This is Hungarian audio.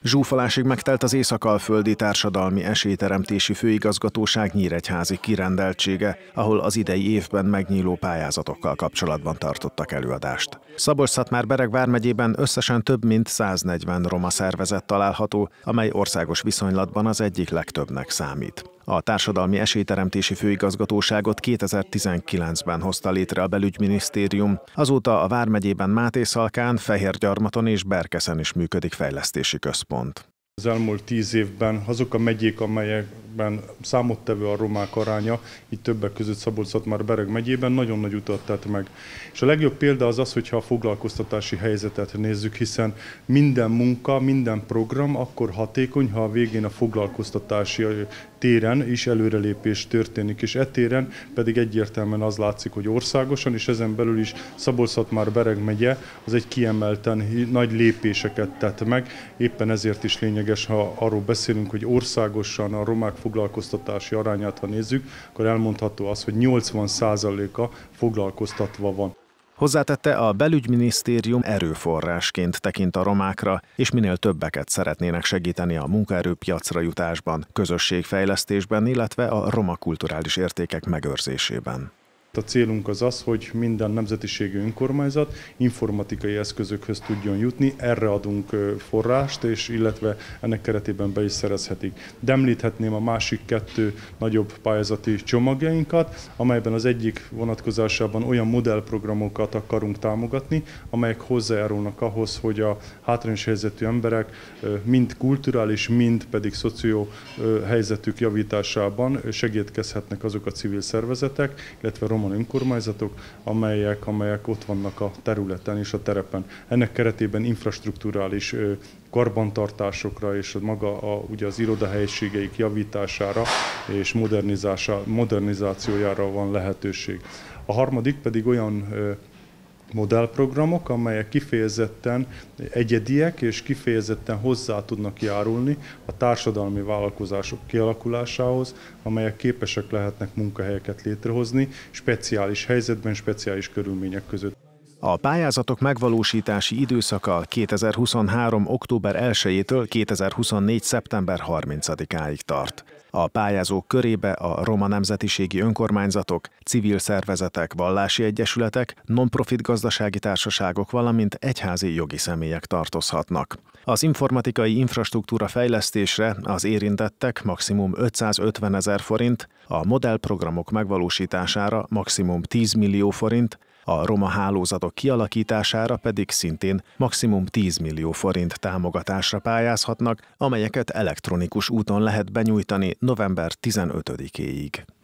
Zsúfolásig megtelt az Észak-Alföldi Társadalmi Esélyteremtési Főigazgatóság nyíregyházi kirendeltsége, ahol az idei évben megnyíló pályázatokkal kapcsolatban tartottak előadást. Szabolcs-Szatmár-Bereg vármegyében összesen több mint 140 roma szervezet található, amely országos viszonylatban az egyik legtöbbnek számít. A Társadalmi Esélyteremtési Főigazgatóságot 2019-ben hozta létre a Belügyminisztérium, azóta a vármegyében Mátészalkán, Fehérgyarmaton és Berkeszen is működik fejlesztési központ. Az elmúlt 10 évben azok a megyék, amelyekben számottevő a romák aránya, itt többek között Szabolcs-Szatmár-Bereg megyében nagyon nagy utat tett meg. És a legjobb példa az, hogyha a foglalkoztatási helyzetet nézzük, hiszen minden munka, minden program akkor hatékony, ha a végén a foglalkoztatási téren is előrelépés történik, és téren pedig egyértelműen az látszik, hogy országosan, és ezen belül is Szabolcs-Szatmár-Bereg megye az egy kiemelten nagy lépéseket tett meg, éppen ezért is lényeges, ha arról beszélünk, hogy országosan a romák foglalkoztatási arányát, ha nézzük, akkor elmondható az, hogy 80%-a foglalkoztatva van. Hozzátette, a Belügyminisztérium erőforrásként tekint a romákra, és minél többeket szeretnének segíteni a munkaerőpiacra jutásban, közösségfejlesztésben, illetve a roma kulturális értékek megőrzésében. A célunk az az, hogy minden nemzetiségű önkormányzat informatikai eszközökhöz tudjon jutni, erre adunk forrást, és illetve ennek keretében be is szerezhetik. De említhetném a másik 2 nagyobb pályázati csomagjainkat, amelyben az egyik vonatkozásában olyan modellprogramokat akarunk támogatni, amelyek hozzájárulnak ahhoz, hogy a hátrányos helyzetű emberek mind kulturális, mind pedig szoció helyzetük javításában segítkezhetnek azok a civil szervezetek, illetve roma önkormányzatok, amelyek ott vannak a területen és a terepen. Ennek keretében infrastrukturális karbantartásokra és ugye az irodahelyiségeik javítására és modernizációjára van lehetőség. A harmadik pedig olyan modellprogramok, amelyek kifejezetten egyediek és kifejezetten hozzá tudnak járulni a társadalmi vállalkozások kialakulásához, amelyek képesek lehetnek munkahelyeket létrehozni speciális helyzetben, speciális körülmények között. A pályázatok megvalósítási időszaka 2023. október 1-től 2024. szeptember 30-áig tart. A pályázók körébe a roma nemzetiségi önkormányzatok, civil szervezetek, vallási egyesületek, non-profit gazdasági társaságok, valamint egyházi jogi személyek tartozhatnak. Az informatikai infrastruktúra fejlesztésre az érintettek maximum 550 000 forint, a modellprogramok megvalósítására maximum 10 millió forint, a roma hálózatok kialakítására pedig szintén maximum 10 millió forint támogatásra pályázhatnak, amelyeket elektronikus úton lehet benyújtani november 15-éig.